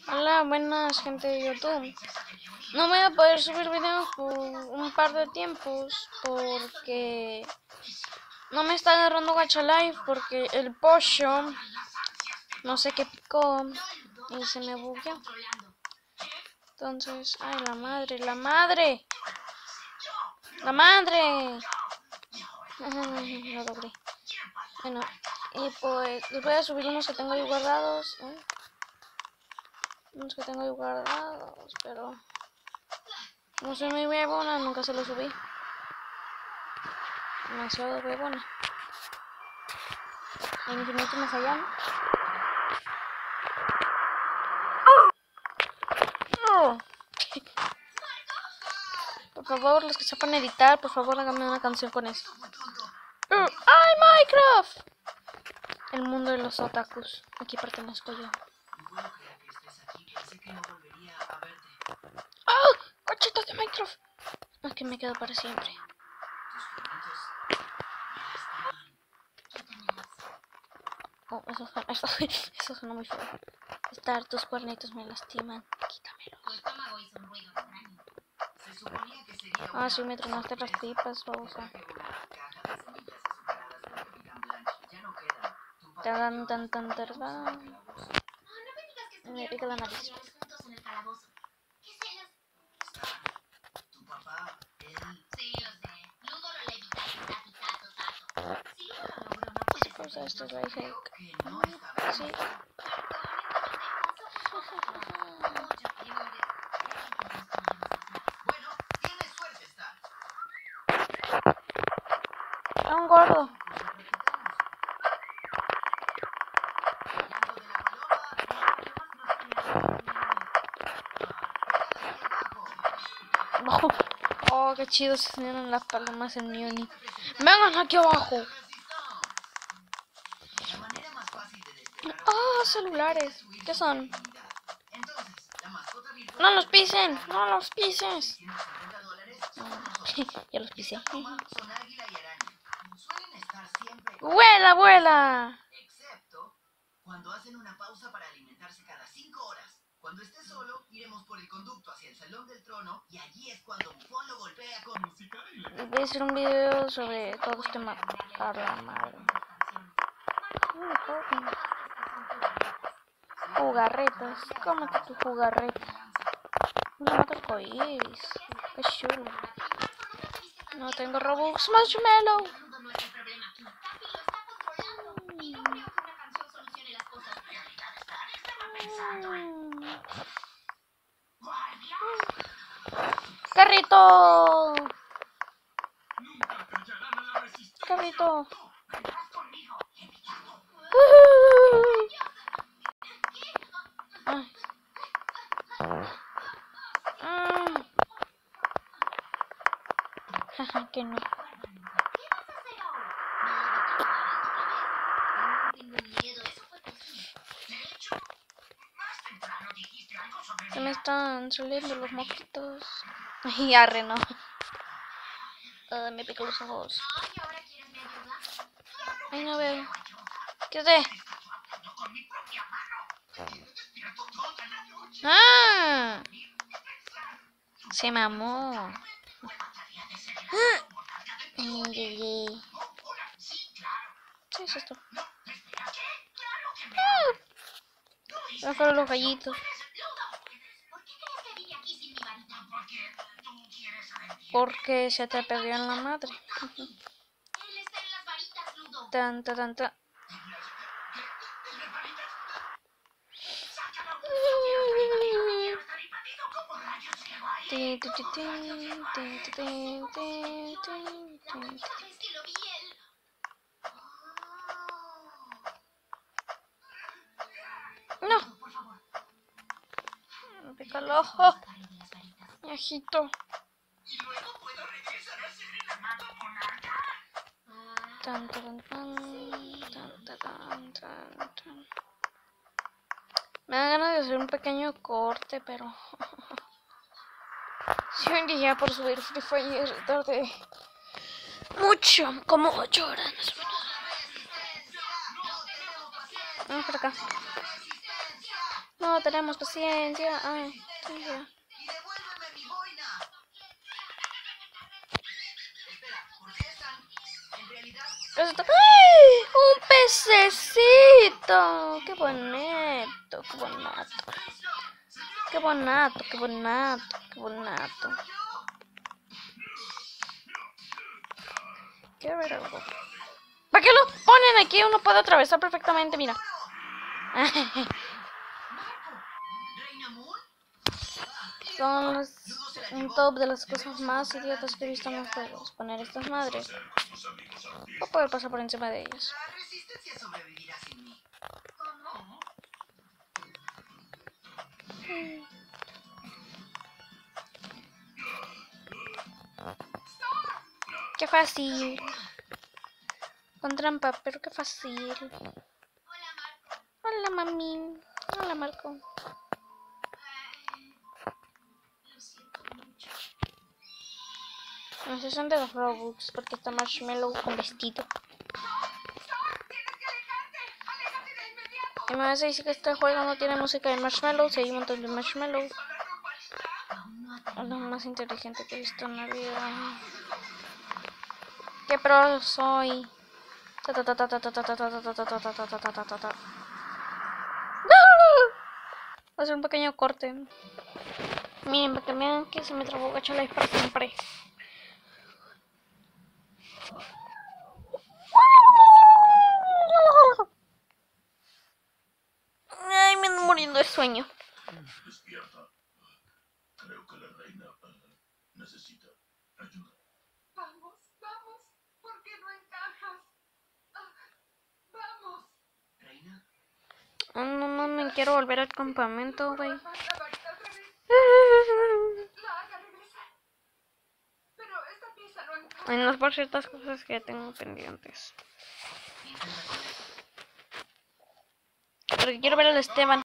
Hola, buenas gente de YouTube. No voy a poder subir videos por un par de tiempos porque no me está agarrando Gacha Life porque el pollo no sé qué picó y se me bugueó. Entonces, ay, la madre. Lo logré. Bueno, y pues les voy a subir unos que tengo ahí guardados. Pero no soy muy huevona, nunca se los subí. Demasiado huevona. El infinito más allá. Oh. Por favor, los que sepan editar, por favor, háganme una canción con eso. ¡Ay, Minecraft! El mundo de los otakus. Aquí pertenezco yo. ¡Oh! ¡Cochitos de Minecraft! Aquí me quedo para siempre. Oh, eso suena muy feo. Estar tus cuernitos me lastiman. Quítamelos. Ah, sí, me tronaste las tripas, babosa. Me pica la nariz. Esto es life hack. Sí. Un gordo. Oh, qué chido se tienen las palomas en mi uni. Vengan aquí abajo. Oh, celulares. ¿Qué son? No los pisen, no los pises. Ya los pisé. ¡Vuela, vuela! Excepto cuando hacen una pausa para alimentarse cada 5 horas. Cuando esté solo, iremos por el conducto hacia el Salón del Trono y allí es cuando Bufón lo golpea con música. Voy a hacer un video sobre todo este mapa. A la madre. Jugarretas. Cómete tu jugarreta. No mata arcoíris. Qué chulo. No tengo Robux. Marshmallow. Carrito. Carrito. Jaja, que no. Se me están saliendo los moquitos. Ay, arre, no. Me pico los ojos. Ay, no veo. ¿Qué sé? ¡Ah! Se mamó. ¿Qué es esto? Van fueron los gallitos. Porque se te perdió en la madre. Tan. No. Me pica el ojo. Viejito. Me da ganas de hacer un pequeño corte, pero si un día por subir Free Fire tardé mucho, como 8 horas más o menos. Vamos por acá. No tenemos paciencia. Ay, sí, ya. ¡Y devuélveme mi boina! Espera, ¿por qué están? En realidad... ¿Qué es esto? ¡Ay! ¡Un pececito! ¡Qué bonito! ¡Qué bonito! ¡Qué bonito! ¡Qué bonito! ¡Qué bonito! Quiero ver algo. ¿Para qué lo ponen aquí? Uno puede atravesar perfectamente, mira. ¿Reina Moon? Son un top de las cosas más idiotas que he visto en los juegos. Poner estas madres. Para poder pasar por encima de ellas. La resistencia sobrevivirá sin mí. ¿Cómo? Qué fácil. Con trampa, pero qué fácil. Hola, mami. Hola, Marco. No sé, son de los Robux, porque está Marshmallow con vestido. Y me vas a decir que este juego no tiene música de Marshmallow, si hay un montón de Marshmallow. Es lo más inteligente que he visto en la vida. ¡Qué pro soy! Voy a hacer un pequeño corte. Miren, para que vean que se me trabó Gacha Life para siempre. Ay, me ando muriendo de sueño. Despierta. Creo que la reina necesita ayuda. Vamos, vamos. ¿Por qué no encajas? Vamos. ¿Reina? No me quiero volver al campamento, güey. La haga regresar. Pero esta pieza no encaja. Ay, no es por ciertas cosas que tengo pendientes. Porque quiero ver al Esteban.